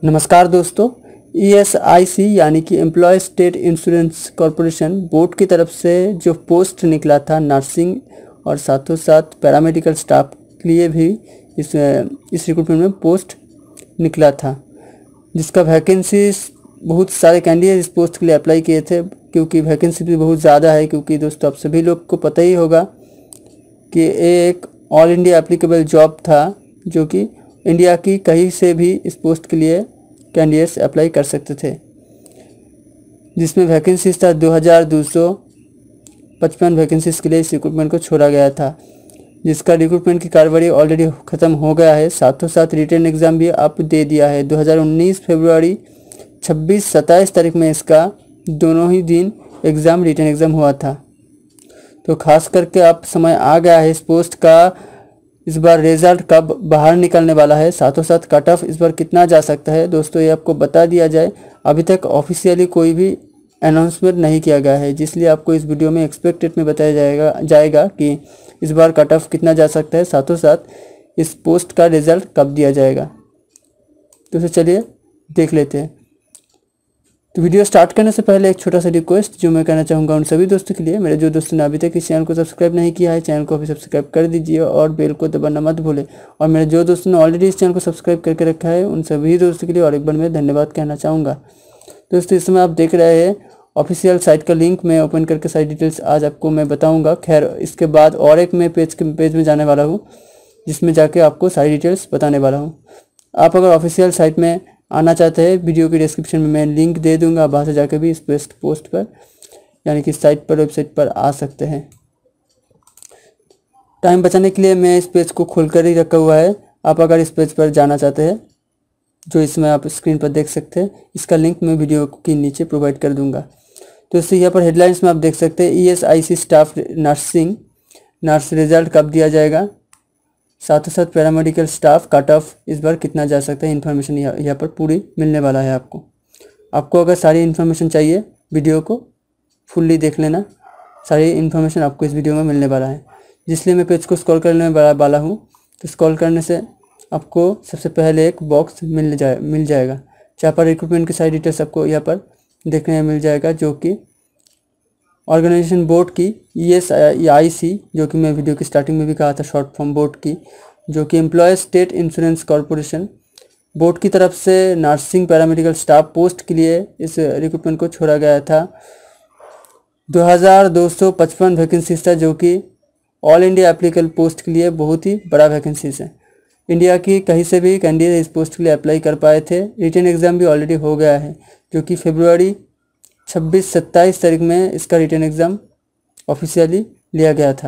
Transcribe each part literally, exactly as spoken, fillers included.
नमस्कार दोस्तों, ई S I C यानी कि employ state insurance corporation board की तरफ से जो पोस्ट निकला था नर्सिंग और साथों साथ पैरामेडिकल स्टाफ के लिए भी इस इस रिक्रूटमेंट में पोस्ट निकला था, जिसका वैकेंसी बहुत सारे कैंडिडेट इस पोस्ट के लिए अप्लाई किए थे क्योंकि वैकेंसी भी बहुत ज़्यादा है। क्योंकि दोस्तों आप सभी लोग को पता ही होगा कि ये एक ऑल इंडिया एप्लीकेबल जॉब था जो कि इंडिया की कहीं से भी इस पोस्ट के लिए कैंडिडेट्स अप्लाई कर सकते थे, जिसमें वैकेंसीज था दो हज़ार दो सौ पचपन वैकेंसीज के लिए इस रिक्रूटमेंट को छोड़ा गया था, जिसका रिक्रूटमेंट की कार्रवाई ऑलरेडी ख़त्म हो गया है। साथों साथ रिटर्न एग्ज़ाम भी आप दे दिया है। दो हज़ार उन्नीस फरवरी छब्बीस सत्ताईस तारीख में इसका दोनों ही दिन एग्ज़ाम रिटर्न एग्ज़ाम हुआ था। तो खास करके आप समय आ गया है इस पोस्ट का, इस बार रिजल्ट कब बाहर निकलने वाला है, साथों साथ कट ऑफ इस बार कितना जा सकता है दोस्तों ये आपको बता दिया जाए। अभी तक ऑफिशियली कोई भी अनाउंसमेंट नहीं किया गया है, जिसलिए आपको इस वीडियो में एक्सपेक्टेड में बताया जाएगा जाएगा कि इस बार कट ऑफ कितना जा सकता है, साथों साथ इस पोस्ट का रिजल्ट कब दिया जाएगा। तो चलिए देख लेते हैं। तो वीडियो स्टार्ट करने से पहले एक छोटा सा रिक्वेस्ट जो मैं कहना चाहूँगा उन सभी दोस्तों के लिए, मेरे जो दोस्तों ने अभी तक इस चैनल को सब्सक्राइब नहीं किया है, चैनल को अभी सब्सक्राइब कर दीजिए और बेल को दबाना मत भूलें। और मेरे जो दोस्तों ने ऑलरेडी इस चैनल को सब्सक्राइब करके रखा है उन सभी दोस्तों के लिए और एक बार मैं धन्यवाद कहना चाहूँगा। दोस्तों इस समय आप देख रहे हैं ऑफिशियल साइट का लिंक मैं ओपन करके सारी डिटेल्स आज आपको मैं बताऊँगा। खैर इसके बाद और एक मैं पेज के पेज में जाने वाला हूँ जिसमें जाके आपको सारी डिटेल्स बताने वाला हूँ। आप अगर ऑफिशियल साइट में आना चाहते हैं, वीडियो की डिस्क्रिप्शन में मैं लिंक दे दूंगा, वहाँ से जाकर भी इस बेस्ट पोस्ट पर यानी कि साइट पर वेबसाइट पर आ सकते हैं। टाइम बचाने के लिए मैं इस पेज को खोलकर ही रखा हुआ है। आप अगर इस पेज पर जाना चाहते हैं जो इसमें आप स्क्रीन पर देख सकते हैं, इसका लिंक मैं वीडियो के नीचे प्रोवाइड कर दूंगा। तो इससे यहाँ पर हेडलाइंस में आप देख सकते हैं E S I C staff nursing nurse result कब दिया जाएगा, साथ ही साथ पैरामेडिकल स्टाफ कट ऑफ इस बार कितना जा सकता है, इन्फॉर्मेशन यहाँ यहाँ पर पूरी मिलने वाला है आपको। आपको अगर सारी इन्फॉर्मेशन चाहिए वीडियो को फुल्ली देख लेना, सारी इन्फॉर्मेशन आपको इस वीडियो में मिलने वाला है। जिसलिए मैं पेज को स्क्रॉल करने वाला हूँ, तो स्क्रॉल करने से आपको सबसे पहले एक बॉक्स मिल जाए मिल जाएगा जहाँ पर रिक्रूटमेंट की सारी डिटेल्स आपको यहाँ पर देखने में मिल जाएगा, जो कि ऑर्गेनाइजेशन बोर्ड की ई एस आई सी जो कि मैं वीडियो की स्टार्टिंग में भी कहा था, शॉर्ट फॉर्म बोर्ड की, जो कि employ state insurance corporation board की तरफ से नर्सिंग पैरामेडिकल स्टाफ पोस्ट के लिए इस रिक्रूटमेंट को छोड़ा गया था। दो हज़ार दो सौ पचपन वैकेंसीज था जो कि ऑल इंडिया एप्लीकेबल पोस्ट के लिए बहुत ही बड़ा वैकेंसीज है। इंडिया की कहीं से भी कैंडिडेट इस पोस्ट के लिए अप्लाई कर पाए थे। रिटन एग्ज़ाम भी ऑलरेडी हो गया है जो कि फरवरी छब्बीस सत्ताईस तारीख में इसका रिटन एग्ज़ाम ऑफिशियली लिया गया था।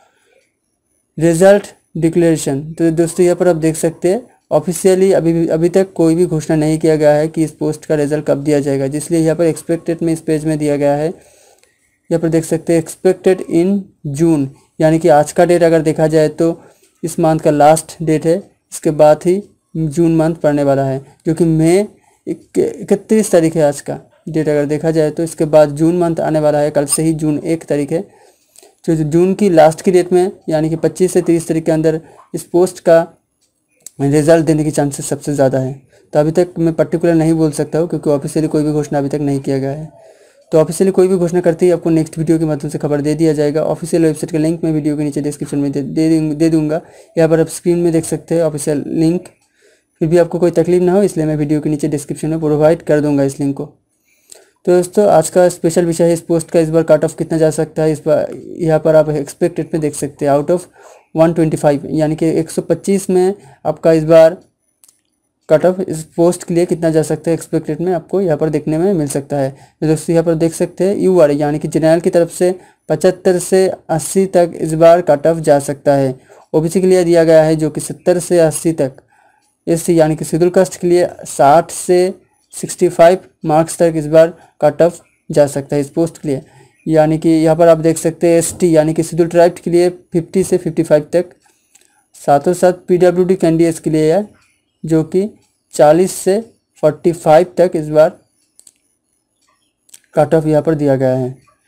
रिजल्ट डिक्लेरेशन, तो दोस्तों यहाँ पर आप देख सकते हैं ऑफिशियली अभी अभी तक कोई भी घोषणा नहीं किया गया है कि इस पोस्ट का रिजल्ट कब दिया जाएगा, जिसलिए यहाँ पर एक्सपेक्टेड में इस पेज में दिया गया है। यहाँ पर देख सकते हैं एक्सपेक्टेड इन जून, यानी कि आज का डेट अगर देखा जाए तो इस मंथ का लास्ट डेट है, इसके बाद ही जून मंथ पड़ने वाला है, जो कि मई इकतीस तारीख है आज का डेट अगर देखा जाए तो। इसके बाद जून मंथ आने वाला है, कल से ही जून एक तारीख है। तो जून की लास्ट की डेट में यानी कि पच्चीस से तीस तारीख के अंदर इस पोस्ट का रिजल्ट देने की चांसेस सबसे ज़्यादा है। तो अभी तक मैं पर्टिकुलर नहीं बोल सकता हूँ क्योंकि ऑफिशियली कोई भी घोषणा अभी तक नहीं किया गया है। तो ऑफिशियली कोई भी घोषणा करते ही आपको नेक्स्ट वीडियो के माध्यम से खबर दे दिया जाएगा। ऑफिशियल वेबसाइट का लिंक मैं वीडियो के नीचे डिस्क्रिप्शन में दे दे, दे दूँगा। यहाँ पर आप स्क्रीन में देख सकते हैं ऑफिशियल लिंक। फिर भी आपको कोई तकलीफ ना हो इसलिए मैं वीडियो के नीचे डिस्क्रिप्शन में प्रोवाइड कर दूँगा इस लिंक को। तो दोस्तों आज का स्पेशल विषय है इस पोस्ट का, इस बार कट ऑफ कितना जा सकता है। इस बार यहाँ पर आप एक्सपेक्टेड में देख सकते हैं आउट ऑफ एक सौ पच्चीस यानी कि एक सौ पच्चीस में आपका इस बार कट ऑफ इस पोस्ट के लिए कितना जा सकता है, एक्सपेक्टेड में आपको यहाँ पर देखने में मिल सकता है। तो दोस्तों यहाँ पर देख सकते हैं यू आर यानी कि जनरल की तरफ से पचहत्तर से अस्सी तक इस बार कट ऑफ जा सकता है। ओबीसी के लिए दिया गया है जो कि सत्तर से अस्सी तक, एस सी यानी कि शेड्यूल कास्ट के लिए साठ से पैंसठ मार्क्स तक इस बार कट ऑफ जा सकता है इस पोस्ट के लिए। यानी कि यहाँ पर आप देख सकते हैं एसटी यानी कि शेड्यूल ट्राइब के लिए पचास से पचपन तक, साथों साथ पीडब्ल्यूडी कैंडिडेट्स के लिए है जो कि चालीस से पैंतालीस तक इस बार कट ऑफ यहाँ पर दिया गया है।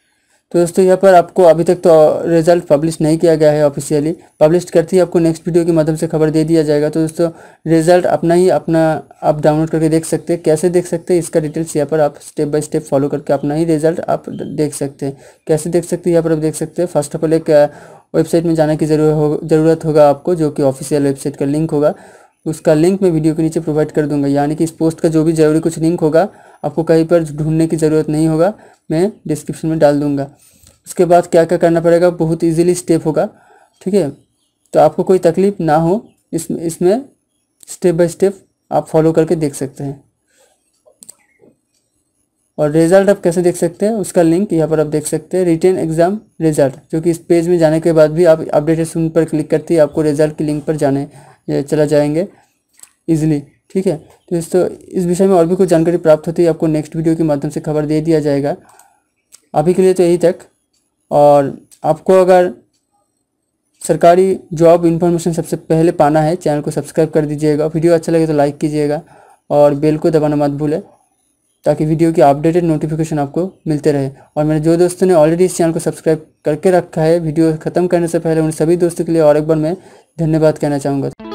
तो दोस्तों यहाँ पर आपको अभी तक तो रिजल्ट पब्लिश नहीं किया गया है ऑफिशियली, पब्लिश करते ही आपको नेक्स्ट वीडियो के माध्यम से खबर दे दिया जाएगा। तो दोस्तों रिजल्ट अपना ही अपना आप डाउनलोड करके देख सकते हैं। कैसे देख सकते हैं इसका डिटेल्स यहाँ पर आप स्टेप बाय स्टेप फॉलो करके अपना ही रिजल्ट आप देख सकते हैं। कैसे देख सकते हैं यहाँ पर आप देख सकते हैं। फर्स्ट ऑफ ऑल एक वेबसाइट में जाने की जरूरत हो ज़रूरत होगा आपको, जो कि ऑफिशियल वेबसाइट का लिंक होगा। उसका लिंक मैं वीडियो के नीचे प्रोवाइड कर दूंगा, यानी कि इस पोस्ट का जो भी जरूरी कुछ लिंक होगा आपको कहीं पर ढूंढने की ज़रूरत नहीं होगा, मैं डिस्क्रिप्शन में डाल दूंगा। उसके बाद क्या क्या करना पड़ेगा, बहुत इजीली स्टेप होगा, ठीक है। तो आपको कोई तकलीफ ना हो इसमें इसमें स्टेप बाय स्टेप आप फॉलो करके देख सकते हैं। और रिज़ल्ट आप कैसे देख सकते हैं उसका लिंक यहाँ पर आप देख सकते हैं, रिटेन एग्ज़ाम रिजल्ट, जो कि इस पेज में जाने के बाद भी आप अपडेटेड सून पर क्लिक करते ही आपको रिजल्ट के लिंक पर जाने चला जाएंगे इजीली, ठीक है। तो दोस्तों इस विषय में और भी कुछ जानकारी प्राप्त होती है आपको नेक्स्ट वीडियो के माध्यम से खबर दे दिया जाएगा। अभी के लिए तो यही तक। और आपको अगर सरकारी जॉब इन्फॉर्मेशन सबसे पहले पाना है, चैनल को सब्सक्राइब कर दीजिएगा। वीडियो अच्छा लगे तो लाइक कीजिएगा और बेल को दबाना मत भूलें, ताकि वीडियो की अपडेटेड नोटिफिकेशन आपको मिलते रहे। और मेरे जो दोस्तों ने ऑलरेडी इस चैनल को सब्सक्राइब करके रखा है, वीडियो ख़त्म करने से पहले उन सभी दोस्तों के लिए और एक बार मैं धन्यवाद कहना चाहूँगा।